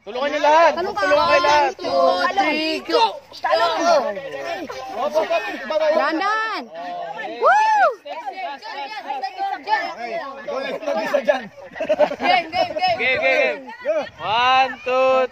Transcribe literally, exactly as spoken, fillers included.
Tulungan niyo lahat. Tulungan kayo lahat. two, three, go! Talong! Dandan! Woo! Game, game, game. Game, game. One, two,